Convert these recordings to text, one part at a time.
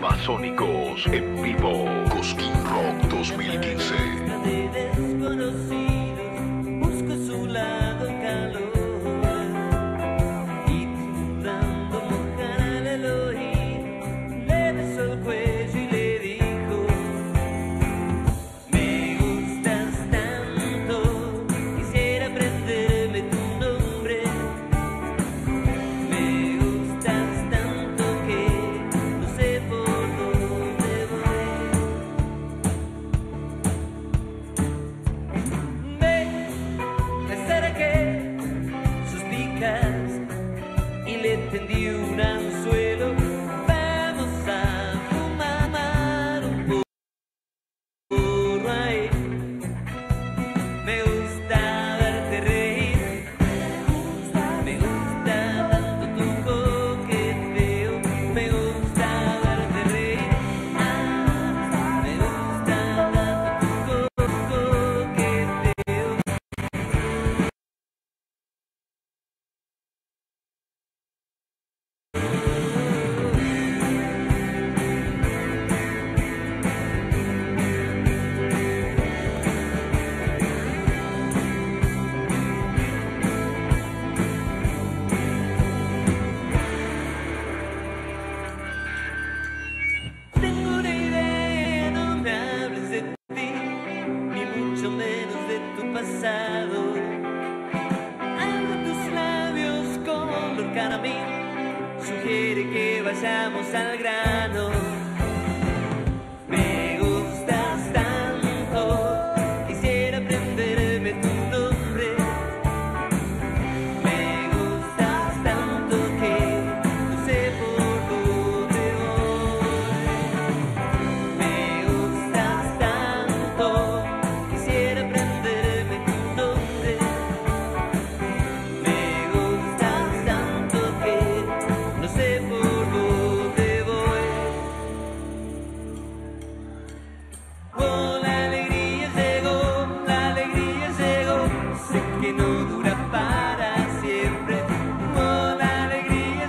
Amazónicos en vivo. Cosquín Rock 2015. De desconocidos, busco su lado calor y jurando mojar el oído, le besó el cuello y le dijo: me gustas tanto, quisiera aprenderme tu nombre. Me gustas tanto que no sé por dónde voy. Me acerqué, suspicaz, y le tendí un anzuelo. Vamos a fumar un porro ahí. Me gusta verte reír, me gusta tanto tu coqueteo. Me gusta verte reír, me gusta tanto tu coqueteo. Tengo una idea, no me hables de ti, ni mucho menos de tu pasado. Algo en tus labios color caramín sugiere que vayamos al grano. Me gustas tanto, quisiera aprenderme tu nombre. Me gustas tanto que no sé por dónde voy. Me gustas tanto, quisiera aprenderme tu nombre. Me gustas tanto que no sé por dónde voy. Oh, la alegría llegó, sé que no dura para siempre. Oh, la alegría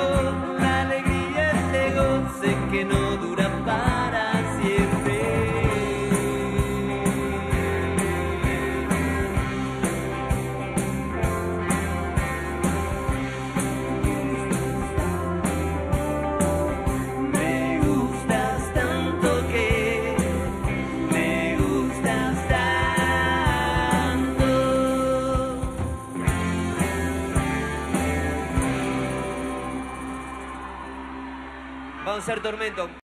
llegó, sé que no dura para siempre. Me gustas tanto que me gustas tanto. Vamos a hacer Tormento.